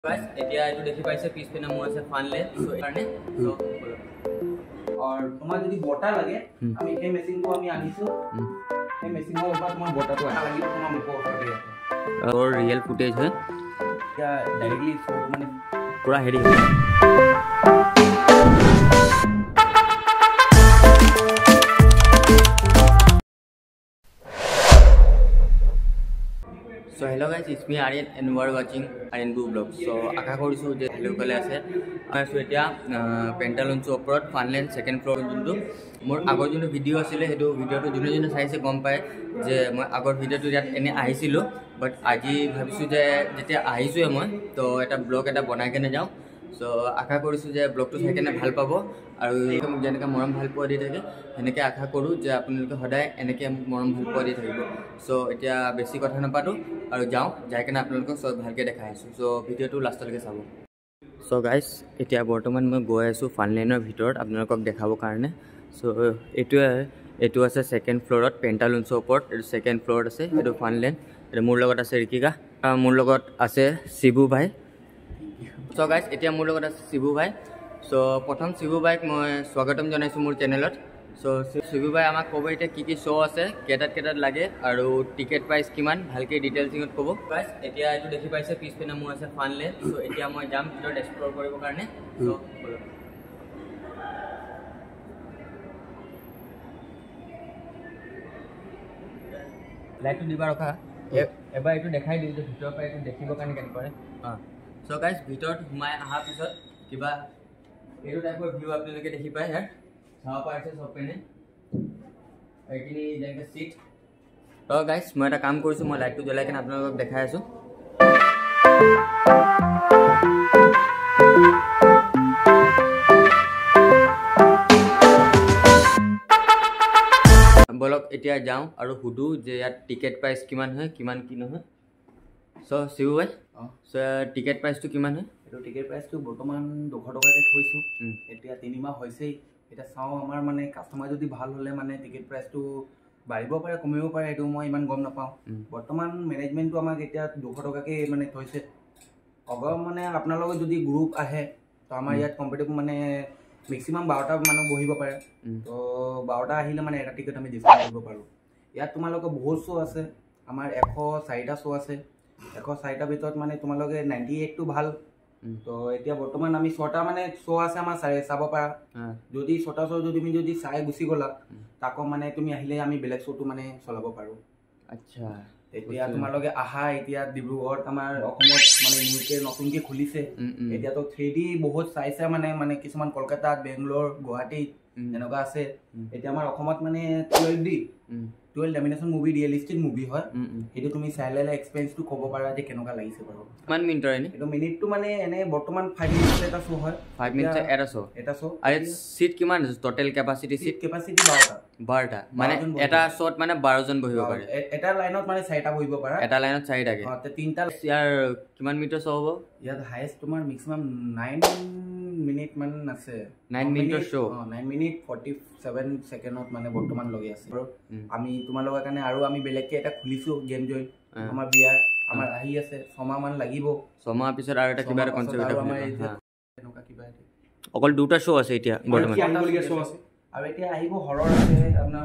Guys एटिया एटु देखि पाइसे पिस पे नाम আছে ফানলেন সো এখানে সো और তোমার যদি বটা লাগে আমি এই মেশিনটো আমি আনিছো এই মেশিনৰ ওপৰত তোমাৰ বটাটো আনা লাগিব তোমাৰ মুখ ওপৰতে আছে और रियल फुटेज है क्या डायरेक्टली सो মানে पूरा हेडी So hello guys, it's me Aryan and you are watching Aryan Blue Vlog. So আশা কৰিছো যে হেল্ল' কলে আছে মই এতিয়া পেন্টালুনছৰ ওপৰত ফানলেন সেকেন্ড ফ্লোৰ যোনটো মোৰ আগৰ যোনটো ভিডিঅ' আছিলে সেইটো ভিডিঅ'টো যোনে চাইছে গম পায় যে মই আগৰ ভিডিঅ'টো ইয়াত এনে আহিছিলোঁ বাট আজি ভাবিছোঁ যে যেতিয়া আহিছোঁৱে মই তো এটা ব্লগ এটা বনাই কেনে যাওঁ সো আশা কৰিছোঁ যে ব্লগটো চাই কেনে ভাল পাব আৰু মোক যেনেকৈ মৰম ভাল পোৱা দি থাকে সেনেকৈ আশা কৰোঁ যে আপোনালোকে সদায় এনেকৈ মোক মৰম ভাল পোৱা দি থাকিব সো এতিয়া বেছি কথা নাপাতোঁ আৰু যাওঁ যাই কেনে আপোনালোকক চব ভালকৈ দেখাই আছোঁ সো ভিডিঅ'টো লাষ্টলৈকে চাব সো গাইজ এতিয়া বৰ্তমান মই গৈ আছোঁ ফানলেনৰ ভিতৰত আপোনালোকক দেখাবৰ কাৰণে সো এইটো আছে সেকেন্ড ফ্লোৰত পেন্টালুনছৰ ওপৰত এইটো সেকেন্ড ফ্লোৰত আছে এইটো ফানলেন এইটো মোৰ লগত আছে ৰিকিকা মোৰ লগত আছে শিবু ভাই সো গাইজ এতিয়া মোৰ লগত আছে শিবু ভাই সো প্ৰথম শিবু ভাইক মই স্বাগতম জনাইছোঁ মোৰ চেনেলত সো শিবু ভাই আমাক ক'ব এতিয়া কি শ্ব' আছে কেইটাত লাগে আৰু টিকেট প্ৰাইচ কিমান ভালকৈ ডিটেইলছিঙত ক'ব গাইজ এতিয়া এইটো দেখি পাইছে পিছ পিনে মোৰ আছে ফানলেন সো এতিয়া মই যাম ভিতৰত এক্সপ্ল'ৰ কৰিবৰ কাৰণে সো লাইটটো দিবা ৰখা এবাৰ এইটো দেখাই দিওঁ যে ভিতৰৰ পৰা এইটো দেখিবৰ কাৰণে কেনেকুৱা অঁ সো গাইজ ভিতৰত সোমাই অহাৰ পিছত কিবা এইটো টাইপৰ ভিউ আপোনালোকে দেখি পায় ইয়াৰ চাব পাৰিছে চব পিনে এইখিনি যেনেকৈ চিট তো গাইজ মই এটা কাম কৰিছোঁ মই লাইটটো জ্বলাই কিনে আপোনালোকক দেখাই আছোঁ বলক এতিয়া যাওঁ আৰু সুধোঁ যে ইয়াত টিকেট প্ৰাইচ কিমান হয় কিমান কি নহয় সো শিবু ভাই সো টিকেট প্ৰাইচটো কিমান হয় এইটো টিকেট প্ৰাইচটো বৰ্তমান 200 টকাকৈ থৈছোঁ এতিয়া 3 মাহ হৈছেই এটা চাওঁ আমাৰ মানে কাষ্টমাৰ যদি ভাল হ'লে মানে টিকেট প্ৰাইচটো বাঢ়িব পাৰে কমিব পাৰে এইটো মই ইমান গম নাপাওঁ বৰ্তমান মেনেজমেণ্টটো আমাক এতিয়া 200 টকাকৈ মানে থৈছে অগৰ মানে আপোনালোকৰ যদি গ্ৰুপ আহে তো আমাৰ ইয়াত কম্পিটিটিভ মানে মেক্সিমাম 12টা মানুহ বহিব পাৰে তো 12টা আহিলে মানে এটা টিকেট আমি ডিছকাউণ্ট কৰিব পাৰোঁ ইয়াত তোমালোকৰ বহুত শ্ব' আছে আমাৰ 104টা শ্ব' আছে 104টা ভিতৰত মানে তোমালোকে 98টো ভাল তো এতিয়া বৰ্তমান আমি 6টা মানে শ্ব' আছে আমাৰ চাব পাৰা যদি 6টা শ্ব' যদি তুমি যদি চাই গুচি গ'লা তাকো মানে তুমি আহিলে আমি বেলেগ শ্ব'টো মানে চলাব পাৰোঁ আচ্ছা এতিয়া তোমালোকে আহা এতিয়া ডিব্ৰুগড়ত আমাৰ অসমত মানে নতুনকৈ খুলিছে এতিয়াতো 3D বহুত চাইছে মানে কিছুমান কলকাতাত বেংগলোৰ গুৱাহাটীত এনেকুৱা আছে এতিয়া আমাৰ অসমত মানে 12 ডমিনেশ্যন মুভি ৰিয়েলিষ্টিক মুভি হয় সেইটো তুমি চাই ল'লে এক্সপেৰিয়েঞ্চটো ক'ব পাৰা যে কেনেকুৱা লাগিছে বাৰু কিমান মিনিটৰ এনে এইটো মিনিটটো মানে এনে বৰ্তমান 5 মিনিটৰ এটা শ্ব' হয় 5 মিনিটৰ এটা শ্ব' আৰু চিট কিমান আছে টোটেল কেপাচিটি 12টা মানে এটা শ্ব'ত মানে 12 জন বহিব পাৰে এটা লাইনত মানে 4টা বহিব পাৰা এটা লাইনত 4টাকে তিনটা ইয়াৰ কিমান মিনিটৰ শ্ব' হ'ব ইয়াত হাইয়েষ্ট তোমাৰ মেক্সিমাম 9 মিনিট মান আছে 9 মিনিটৰ শ্ব' 9 মিনিট 47 ছেকেণ্ডত মানে বৰ্তমান লগি আছে আমি তোমালোকৰ কাৰণে আৰু আমি বেলেগকৈ এটা খুলিছোঁ গেম জইন আমাৰ বিয়াৰ আমাৰ আহি আছে 6 মাহ মান লাগিব 6 মাহ পিছত আৰু এটা কিবা কনচেপ্ট এনেকুৱা কিবা অকল দুটা শ্ব' আছে এতিয়া বৰ্তমান আৰু এতিয়া আহিব হৰৰ আছে আপোনাৰ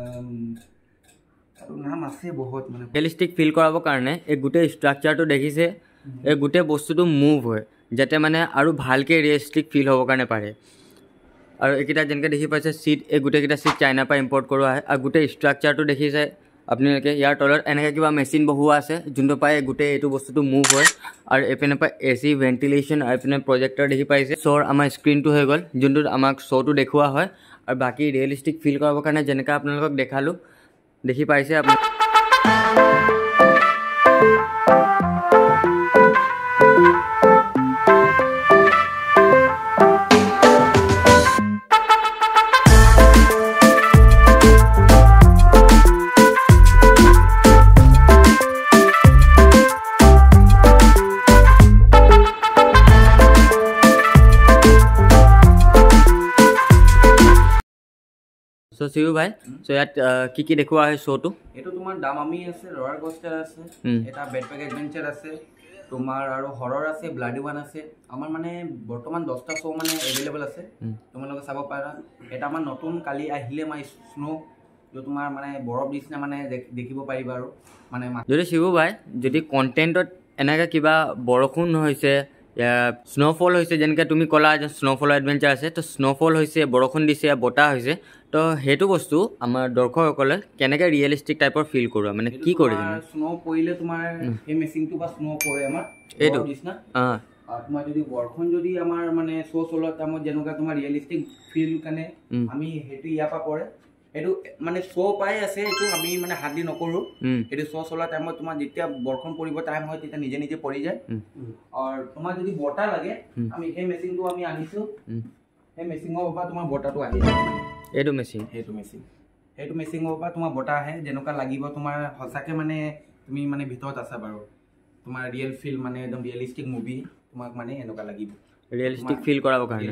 আৰু নাম আছে বহুত মানে ৰিয়েলিষ্টিক ফিল কৰাবৰ কাৰণে এই গোটেই ষ্ট্ৰাকচাৰটো দেখিছে এই গোটেই বস্তুটো মুভ হয় যাতে মানে আৰু ভালকৈ ৰিয়েলিষ্টিক ফিল হ'বৰ কাৰণে পাৰে আৰু এইকেইটা যেনেকৈ দেখি পাইছে চিট এই গোটেইকেইটা চিট চাইনাৰ পৰা ইম্পৰ্ট কৰোৱা হয় আৰু গোটেই ষ্ট্ৰাকচাৰটো দেখিছে আপোনালোকে ইয়াৰ তলত এনেকৈ কিবা মেচিন বহোৱা আছে যোনটো পাই গোটেই এইটো বস্তুটো মুভ হয় আৰু এইপিনে পৰা AC ভেণ্টিলেশ্যন আৰু এইপিনে প্ৰজেক্টৰ দেখি পাইছে শ্ব'ৰ আমাৰ স্ক্ৰীণটো হৈ গ'ল যোনটোত আমাক শ্ব'টো দেখুওৱা হয় আৰু বাকী ৰিয়েলিষ্টিক ফিল কৰাবৰ কাৰণে যেনেকৈ আপোনালোকক দেখালোঁ দেখি পাইছে আপুনি সো শিবু ভাই সো ইয়াত কি দেখুওৱা হয় শ্ব'টো এইটো তোমাৰ দামামি আছে ৰলাৰ কোষ্টাৰ আছে এটা বেকপেক এডভেঞ্চাৰ আছে তোমাৰ আৰু হৰৰ আছে, ব্লাডি ওৱান আছে। আমাৰ মানে বৰ্তমান 10টা শ্ব' মানে এভেইলেবল আছে, তোমালোকে চাব পাৰা। এটা আমাৰ নতুন কালি আহিলে মানে স্নো, য'ত তোমাৰ মানে বৰফ নিচিনা মানে দেখিব পাৰিবা। আৰু মানে যদি শিবু ভাই যদি কণ্টেণ্টত এনেকৈ কিবা বৰষুণ হৈছে, স্ন'ফল হৈছে, যেনেকৈ তুমি ক'লা যে স্ন'ফলৰ এডভেঞ্চাৰ আছে, তো স্ন'ফল হৈছে, বৰষুণ দিছে, বতাহ হৈছে, তো সেইটো বস্তু আমাৰ দৰ্শকসকলে কেনেকৈ ৰিয়েলিষ্টিক টাইপৰ ফিল কৰোঁ, মানে কি কৰি স্ন' পৰিলে তোমাৰ এই মেচিনটো বা স্ন' পৰে আমাৰ এইটো নিচিনা। তোমাৰ যদি বৰষুণ যদি আমাৰ মানে শ্ব' চলোৱা টাইমত যেনেকুৱা তোমাৰ ৰিয়েলিষ্টিক ফিল কাৰণে আমি সেইটো ইয়াৰ পৰা পৰে, সেইটো মানে শ্ব' পাই আছে, এইটো আমি মানে হাত দি নকৰোঁ। সেইটো শ্ব' চলোৱা টাইমত তোমাৰ যেতিয়া বৰষুণ পৰিব টাইম হয় তেতিয়া নিজে নিজে পৰি যায়। আৰু তোমাৰ যদি বতাহ লাগে, আমি সেই মেচিনটো আমি আনিছোঁ, সেই মেচিনৰ পৰা তোমাৰ বতাহটো আহি যায়। এইটো মেচিন সেইটো মেচিনৰ পৰা তোমাৰ বতাহ আহে, যেনেকুৱা লাগিব তোমাৰ সঁচাকৈ মানে তুমি মানে ভিতৰত আছা বাৰু, তোমাৰ ৰিয়েল ফিল মানে একদম ৰিয়েলিষ্টিক মুভি তোমাক মানে এনেকুৱা লাগিব, ৰিয়েলিষ্টিক ফিল কৰাবৰ কাৰণে।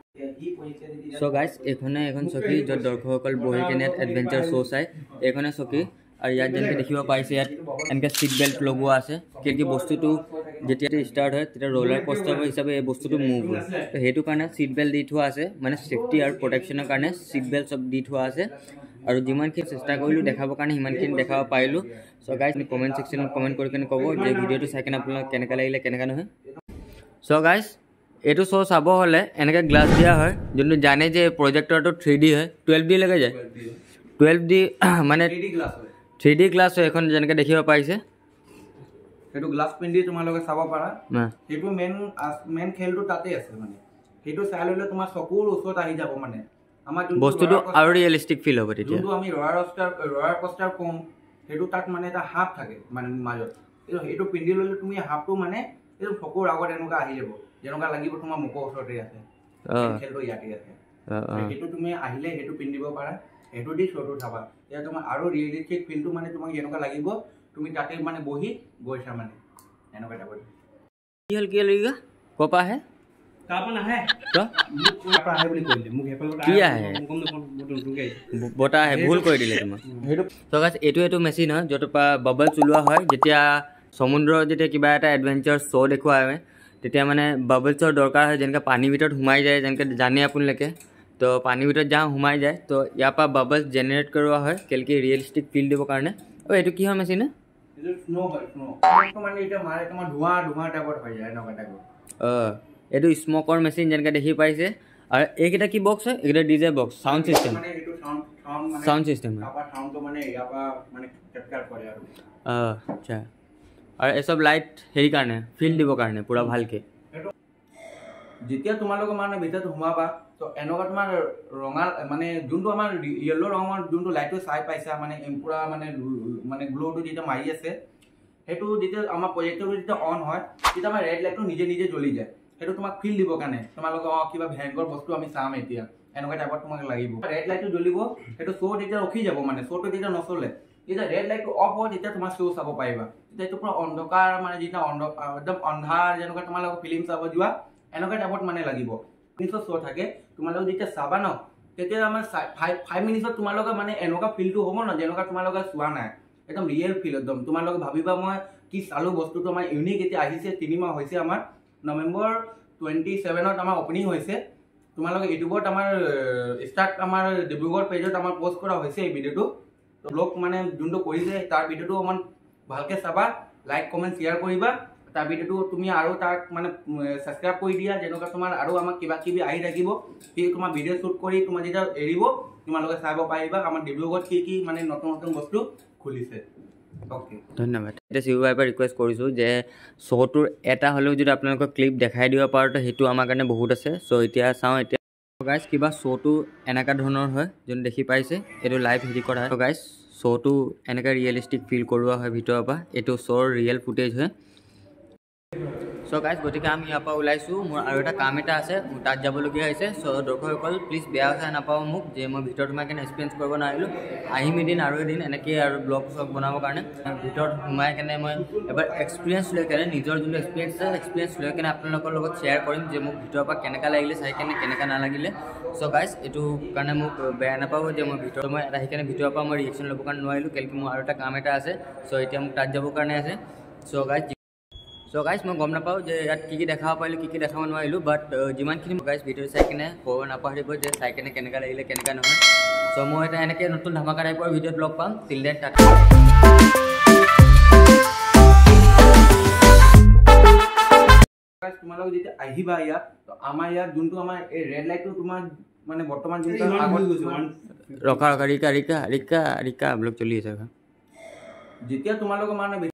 চ' গাইজ এইখনে এখন চকী য'ত দৰ্শকসকল বহি কিনে এডভেঞ্চাৰ শ্ব' চায়, এইখনে চকী। আৰু ইয়াত যেনেকৈ দেখিব পাৰিছে ইয়াত এনেকৈ ছিট বেল্ট লগোৱা আছে, কি বস্তুটো যেতিয়া ষ্টাৰ্ট হয় তেতিয়া ৰ'লাৰ কষ্টাৰ হিচাপে এই বস্তুটো মুভ হয়, তো সেইটো কাৰণে ছিট বেল্ট দি থোৱা আছে, মানে ছেফটি আৰু প্ৰটেকশ্যনৰ কাৰণে ছিট বেল্ট চব দি থোৱা আছে। আৰু যিমানখিনি চেষ্টা কৰিলোঁ দেখাবৰ কাৰণে সিমানখিনি দেখাব পাৰিলোঁ। চ' গাইজ কমেণ্ট ছেকশ্যনত কমেণ্ট কৰি কিনে ক'ব যে ভিডিঅ'টো চাই কিনে আপোনালোক কেনেকৈ লাগিলে, কেনেকৈ নহয়। চ' গাইজ এইটো শ্ব' চাব হ'লে এনেকৈ গ্লাছ দিয়া হয়, যোনটো জানে যে প্ৰজেক্টৰটো 3D হয়, 12D লৈকে যায়, 12D মানে 3D গ্লাছ হয় এখন, যেনেকৈ দেখিব পাৰিছে। সেইটো গ্লাছ পিন্ধি তোমালোকে চাব পাৰা, সেইটো মেইন খেলটো তাতে আছে। মানে সেইটো চাই ল'লে তোমাৰ চকুৰ ওচৰত আহি যাব, মানে আমাৰ বস্তুটো আৰু ৰিয়েলিষ্টিক ফিল হ'ব তেতিয়া। যোনটো আমি ৰলাৰ কষ্টাৰ কম, সেইটো তাত মানে এটা হাফ থাকে মানে মাজত, সেইটো পিন্ধি ল'লে তুমি হাফটো মানে এইটো চকুৰ আগত এনেকুৱা আহি যাব, যেনেকুৱা লাগিব তোমাৰ মুখৰ ওচৰতে আছে, খেলটো ইয়াতে আছে। সেইটো তুমি আহিলে সেইটো পিন্ধিব পাৰা, সেইটো দি শ্ব'টো চাবা, এতিয়া তোমাৰ আৰু ৰিয়েলিষ্টিক ফিলটো মানে তোমাক যেনেকুৱা লাগিব তুমি তাতে মানে বহি গৈছা মানে এনেকুৱা টাইপৰ। কি হ'ল ক'ৰ পৰা আহে? বতাহ আহে, ভুল কৰি দিলে তোমাক। এইটো মেচিন হয় য'ৰ পৰা বাবলছ ওলোৱা হয়, যেতিয়া সমুদ্ৰৰ যেতিয়া কিবা এটা এডভেঞ্চাৰ শ্ব' দেখুওৱা হয় তেতিয়া মানে বাবলছৰ দৰকাৰ হয়, যেনেকৈ পানীৰ ভিতৰত সোমাই যায়, যেনেকৈ জানে আপোনালোকে, তো পানীৰ ভিতৰত যাওঁ সোমাই যায়, তো ইয়াৰ পৰা বাবলছ জেনেৰেট কৰোৱা হয় কেলেকি ৰিয়েলিষ্টিক ফিল দিবৰ কাৰণে। এইটো কি হয় মেচিন? এইটো স্মকৰ মেচিন যেনেকৈ দেখি পাইছে। আৰু এইকেইটা কি বক্স হয়? এইকেইটা ডিজে বক্স, চাউণ্ড চিষ্টেম। আচ্ছা, আৰু এইচব লাইট হেৰি কাৰণে ফিল দিবৰ কাৰণে পূৰা ভালকৈ। যেতিয়া তোমালোকে মানে ভিতৰত সোমাবা, তো এনেকুৱা তোমাৰ ৰঙা মানে যোনটো আমাৰ য়েল্ল' ৰঙৰ যোনটো লাইটটো চাই পাইছা, মানে পূৰা মানে গ্ল'টো যেতিয়া মাৰি আছে, সেইটো যেতিয়া আমাৰ প্ৰজেক্টৰটো যেতিয়া অন হয় তেতিয়া আমাৰ ৰেড লাইটটো নিজে নিজে জ্বলি যায়। সেইটো তোমাক ফিল দিবৰ কাৰণে তোমালোকে কিবা ভয়ংকৰ বস্তু আমি চাম এতিয়া, এনেকুৱা টাইপত তোমাক লাগিব। ৰেড লাইটটো জ্বলিব, সেইটো শ্ব' তেতিয়া ৰখি যাব, মানে শ্ব'টো তেতিয়া নচলে। যেতিয়া ৰেড লাইটটো অফ হয় তেতিয়া তোমাৰ শ্ব' চাব পাৰিবা। তেতিয়া এইটো পূৰা অন্ধকাৰ, মানে যেতিয়া একদম অন্ধাৰ যেনেকুৱা তোমালোকে ফিল্ম চাব যোৱা এনেকুৱা টাইপত মানে লাগিব। 5 মিনিটৰ শ্ব' থাকে, তোমালোকে যেতিয়া চাবা ন তেতিয়া আমাৰ 5 মিনিটত তোমালোকে মানে এনেকুৱা ফিলটো হ'ব ন যেনেকুৱা তোমালোকে চোৱা নাই, একদম ৰিয়েল ফিল। একদম তোমালোকে ভাবিবা মই কি চালোঁ, বস্তুটো আমাৰ ইউনিক এতিয়া আহিছে, 3 মাহ হৈছে। আমাৰ নৱেম্বৰ 27ত আমাৰ অপেনিং হৈছে। তোমালোকে ইউটিউবত আমাৰ আমাৰ ডিব্ৰুগড় পেজত আমাৰ পষ্ট কৰা হৈছে এই ভিডিঅ'টো। ব্লগ মানে যোনটো কৰিছে তাৰ ভিডিঅ'টো অকণমান ভালকৈ চাবা, লাইক কমেণ্ট শ্বেয়াৰ কৰিবা। তাৰ ভিডিঅ'টো তুমি আৰু তাক মানে ছাবস্ক্ৰাইব কৰি দিয়া, যেনেকুৱা তোমাৰ আৰু আমাক কিবা কিবি আহি থাকিব। সেই তোমাৰ ভিডিঅ' শ্বুট কৰি তোমাৰ যেতিয়া এৰিব তোমালোকে চাব পাৰিবা আমাৰ ডিব্ৰুগড়ত কি মানে নতুন নতুন বস্তু খুলিছে। ধন্যবাদ। এতিয়া শিবু ভাইৰ পৰা ৰিকুৱেষ্ট কৰিছোঁ যে শ্ব'টোৰ এটা হ'লেও যদি আপোনালোকক ক্লিপ দেখাই দিব পাৰোঁ তো সেইটো আমাৰ কাৰণে বহুত আছে। চ' এতিয়া চাওঁ। এতিয়া গাইজ কিবা শ্ব'টো এনেকুৱা ধৰণৰ হয় যোন দেখি পাইছে, এইটো লাইভ হেৰি কৰা হয়। গাইজ শ্ব'টো এনেকৈ ৰিয়েলিষ্টিক ফিল কৰোৱা হয় ভিতৰৰ পৰা, এইটো শ্ব'ৰ ৰিয়েল ফুটেজ হয়। চ' গাইজ গতিকে আমি ইয়াৰ পৰা ওলাইছোঁ, মোৰ আৰু এটা কাম এটা আছে, মোৰ তাত যাবলগীয়া হৈছে। চ' দৰ্শকসকল প্লিজ বেয়া চাই নাপাওঁ মোক যে মই ভিতৰত সোমাই কেনে এক্সপিৰিয়েঞ্চ কৰিব নোৱাৰিলোঁ। আহিম এদিন আৰু এদিন এনেকৈ আৰু ব্লগ চগ বনাবৰ কাৰণে ভিতৰত সোমাই কেনে মই এবাৰ এক্সপিৰিয়েঞ্চ লৈ কেনে নিজৰ যোনটো এক্সপিৰিয়েঞ্চ আছে এক্সপিৰিয়েঞ্চ লৈ কেনে আপোনালোকৰ লগত শ্বেয়াৰ কৰিম যে মোক ভিতৰৰ পৰা কেনেকুৱা লাগিলে চাই কেনে, কেনেকুৱা নালাগিলে। চ' গাইজ এইটো কাৰণে মোক বেয়া নাপাব যে মই এটা আহি কেনে ভিতৰৰ পৰা মই ৰিয়েকশ্যন ল'বৰ কাৰণে নোৱাৰিলোঁ, কেলেকি মোৰ আৰু এটা কাম এটা আছে। চ' এতিয়া মোক তাত যাবৰ কাৰণে আছে। চ' গাইজ চ' গাইজ মই গম নাপাওঁ যে ইয়াত কি দেখাব পাৰিলোঁ কি দেখাব নোৱাৰিলোঁ বাট যিমানখিনি গাইজ ভিডিঅ' চাই কিনে ক'ব নাপাহৰিব যে চাই কেনে কেনেকুৱা লাগিলে কেনেকুৱা নহয় চ' মই এটা এনেকৈ নতুন ধামাকা টাইপৰ ভিডিঅ'ত লগ পাম টিল দেন টাটা তোমালোক যেতিয়া আহিবা ইয়াত তো আমাৰ ইয়াত যোনটো আমাৰ এই ৰেড লাইটটো তোমাৰ মানে বৰ্তমান যোনটো ৰখা ৰিকা ব্লগ চলি আছে যেতিয়া তোমালোকৰ মানে